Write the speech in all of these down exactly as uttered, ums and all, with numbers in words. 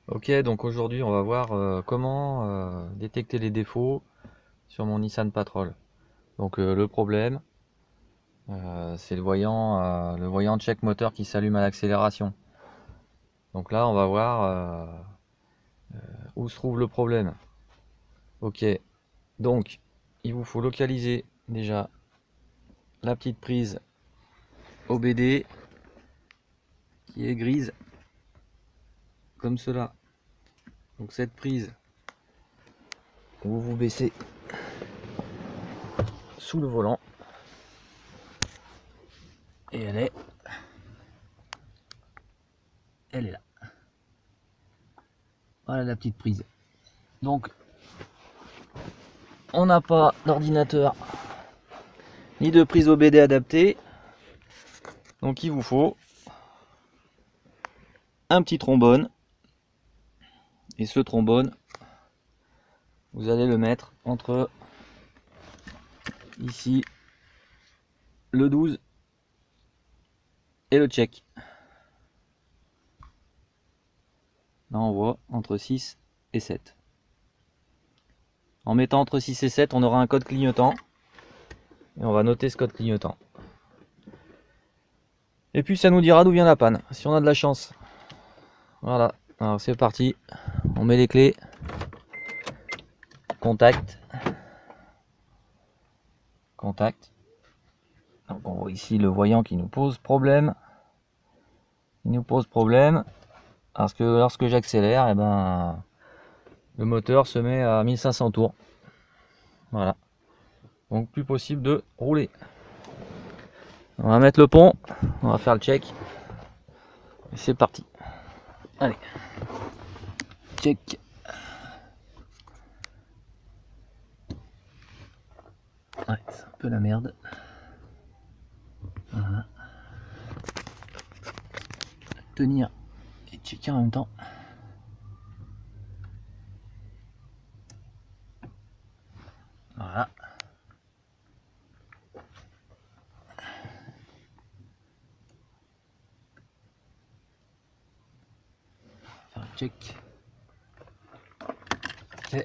Ok, donc aujourd'hui on va voir euh, comment euh, détecter les défauts sur mon Nissan Patrol. Donc euh, le problème, euh, c'est le voyant, euh, le voyant check moteur qui s'allume à l'accélération. Donc là on va voir euh, où se trouve le problème. Ok, donc il vous faut localiser déjà la petite prise O B D qui est grise comme cela. Donc cette prise, vous vous baissez sous le volant et elle est, elle est là. Voilà la petite prise. Donc on n'a pas d'ordinateur ni de prise O B D adaptée, donc il vous faut un petit trombone, et ce trombone vous allez le mettre entre ici le douze et le check. Là on voit entre six et sept. En mettant entre six et sept, on aura un code clignotant et on va noter ce code clignotant. Et puis ça nous dira d'où vient la panne, si on a de la chance. Voilà, alors c'est parti, on met les clés, contact, contact. Donc on voit ici le voyant qui nous pose problème. Il nous pose problème parce que lorsque j'accélère, et eh ben le moteur se met à mille cinq cents tours. Voilà, donc plus possible de rouler. On va mettre le pont, on va faire le check et c'est parti. Allez, check. Ouais, c'est un peu la merde. Voilà. Tenir et checker en même temps. Voilà. Faire un check. Ok.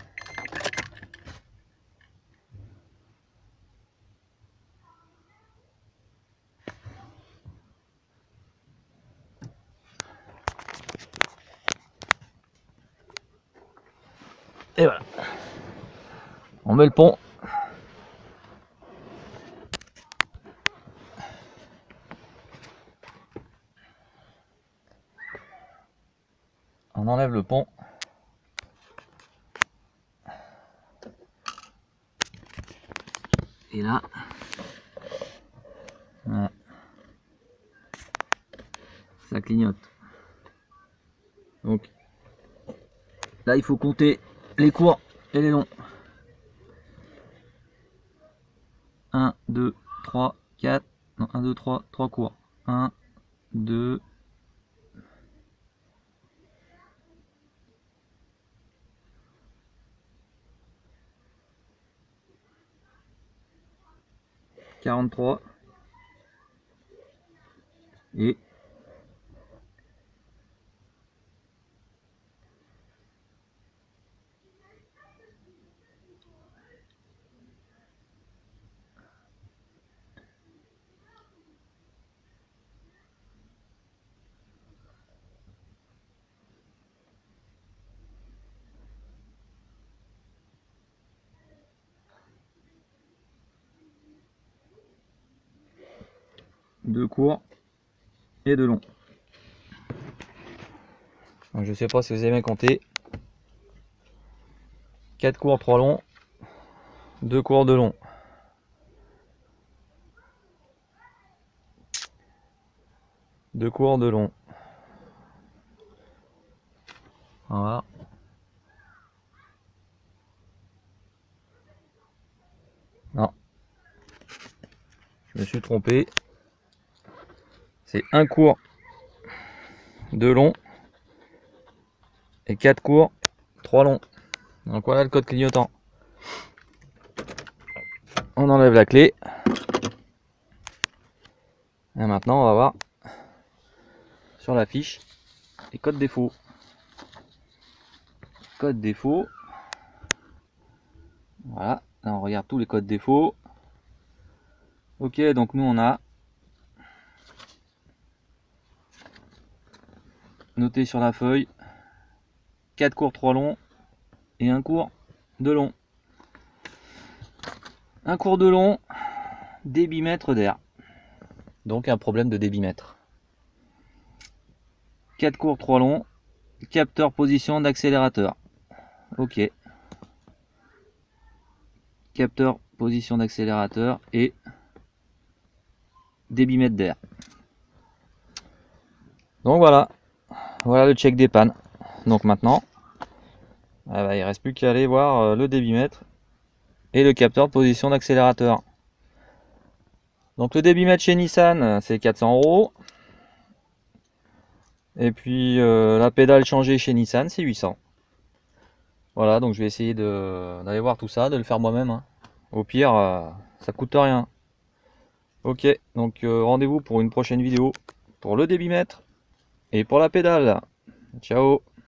Et voilà. On met le pont. On enlève le pont. Et là, voilà, ça clignote. Donc là, il faut compter les courts et les longs. un, deux, trois, quatre. Non, un, deux, trois, trois courts. un, deux, quarante-trois et deux courts et deux longs. Donc, je sais pas si vous avez bien compté. quatre courts, trois longs, deux courts, deux longs. deux courts, deux longs. Voilà. Non, je me suis trompé. C'est un court, deux longs et quatre courts, trois longs. Donc voilà le code clignotant. On enlève la clé. Et maintenant on va voir sur la fiche les codes défauts. code défaut. Voilà, là on regarde tous les codes défauts. Ok, donc nous on a noté sur la feuille quatre cours, trois longs et un cours de long. Un cours de long, débitmètre d'air. Donc un problème de débitmètre. quatre cours, trois longs, capteur position d'accélérateur. Ok. Capteur position d'accélérateur et débitmètre d'air. Donc voilà. Voilà le check des pannes. Donc maintenant, ah bah, il ne reste plus qu'à aller voir le débitmètre et le capteur de position d'accélérateur. Donc le débitmètre chez Nissan, c'est quatre cents euros. Et puis euh, la pédale changée chez Nissan, c'est huit cents. Voilà, donc je vais essayer d'aller voir tout ça, de le faire moi-même. Hein. Au pire, euh, ça coûte rien. Ok, donc euh, rendez-vous pour une prochaine vidéo pour le débitmètre et pour la pédale. Ciao!